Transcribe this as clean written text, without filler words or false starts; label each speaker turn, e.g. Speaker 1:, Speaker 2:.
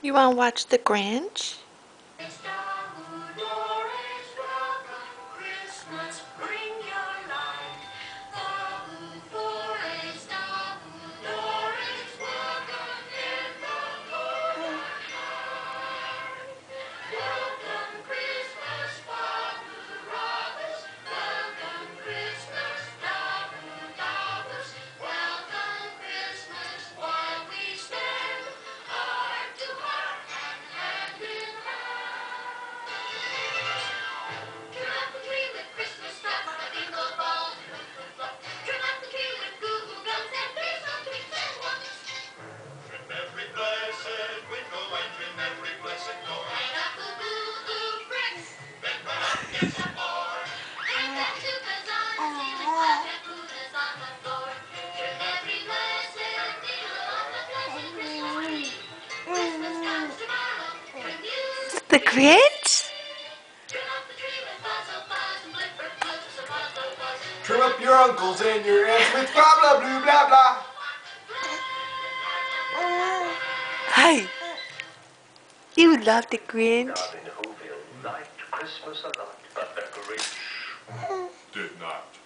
Speaker 1: You want to watch The Grinch? The Grinch?
Speaker 2: Trim up your uncles and your aunts with blah blah blue blah blah.
Speaker 1: Hey, you love The Grinch?
Speaker 3: Robin Hoodville liked Christmas a lot, but the Grinch
Speaker 2: Did not.